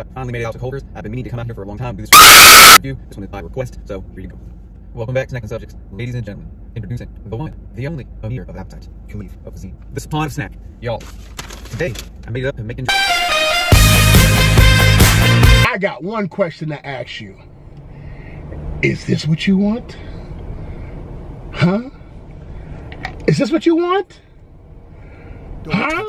Finally made it out to Culver's. I've been meaning to come out here for a long time to do this review. This one is by request, so here you go. Welcome back to Snacking Subjects. Ladies and gentlemen, introducing the one, the only Amir of appetite, Khalif of cuisine, the spawn of snack. Y'all, today I made it up and making. I got one question to ask you. Is this what you want? Huh? Is this what you want? Huh?